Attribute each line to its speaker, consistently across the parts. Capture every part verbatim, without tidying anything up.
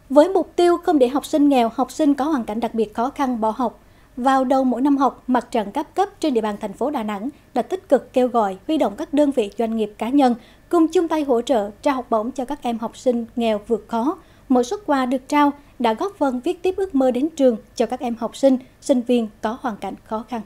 Speaker 1: Với mục tiêu không để học sinh nghèo, học sinh có hoàn cảnh đặc biệt khó khăn bỏ học, vào đầu mỗi năm học, Mặt trận các cấp trên địa bàn thành phố Đà Nẵng đã tích cực kêu gọi huy động các đơn vị doanh nghiệp cá nhân cùng chung tay hỗ trợ trao học bổng cho các em học sinh nghèo vượt khó. Mỗi suất quà được trao đã góp phần viết tiếp ước mơ đến trường cho các em học sinh, sinh viên có hoàn cảnh khó khăn.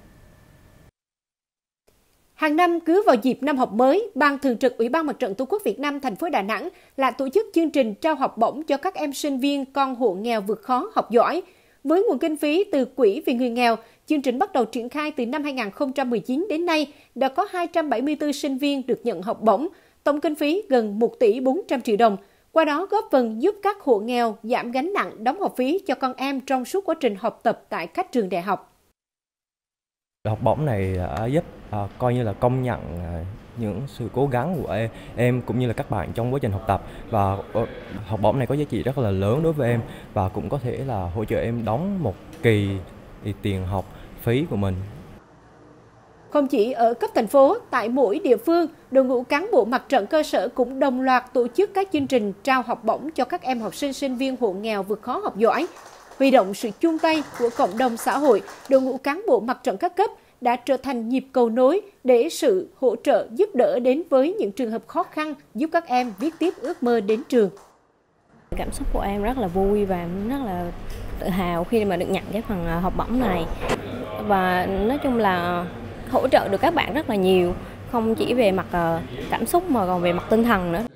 Speaker 2: Hàng năm cứ vào dịp năm học mới, Ban Thường trực Ủy ban Mặt trận Tổ quốc Việt Nam thành phố Đà Nẵng lại tổ chức chương trình trao học bổng cho các em sinh viên con hộ nghèo vượt khó học giỏi. Với nguồn kinh phí từ Quỹ vì người nghèo, chương trình bắt đầu triển khai từ năm hai nghìn không trăm mười chín đến nay đã có hai trăm bảy mươi tư sinh viên được nhận học bổng, tổng kinh phí gần một tỷ bốn trăm triệu đồng. Qua đó góp phần giúp các hộ nghèo giảm gánh nặng đóng học phí cho con em trong suốt quá trình học tập tại các trường đại học.
Speaker 3: Học bổng này đã giúp à, coi như là công nhận à, những sự cố gắng của em, em cũng như là các bạn trong quá trình học tập, và uh, học bổng này có giá trị rất là lớn đối với em và cũng có thể là hỗ trợ em đóng một kỳ tiền học phí của mình.
Speaker 2: Không chỉ ở cấp thành phố, tại mỗi địa phương, đội ngũ cán bộ mặt trận cơ sở cũng đồng loạt tổ chức các chương trình trao học bổng cho các em học sinh sinh viên hộ nghèo vượt khó học giỏi. Huy động sự chung tay của cộng đồng xã hội, đội ngũ cán bộ mặt trận các cấp đã trở thành nhịp cầu nối để sự hỗ trợ giúp đỡ đến với những trường hợp khó khăn, giúp các em viết tiếp ước mơ đến trường.
Speaker 4: Cảm xúc của em rất là vui và rất là tự hào khi mà được nhận cái phần học bổng này. Và nói chung là hỗ trợ được các bạn rất là nhiều, không chỉ về mặt cảm xúc mà còn về mặt tinh thần nữa.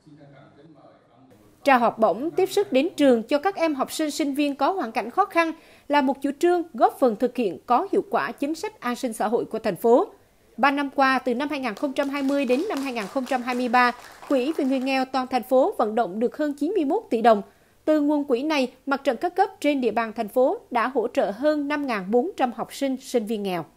Speaker 2: Trao học bổng tiếp sức đến trường cho các em học sinh sinh viên có hoàn cảnh khó khăn là một chủ trương góp phần thực hiện có hiệu quả chính sách an sinh xã hội của thành phố. Ba năm qua, từ năm hai nghìn không trăm hai mươi đến năm hai nghìn không trăm hai mươi ba, Quỹ vì người nghèo toàn thành phố vận động được hơn chín mươi mốt tỷ đồng. Từ nguồn quỹ này, mặt trận các cấp trên địa bàn thành phố đã hỗ trợ hơn năm nghìn bốn trăm học sinh, sinh viên nghèo.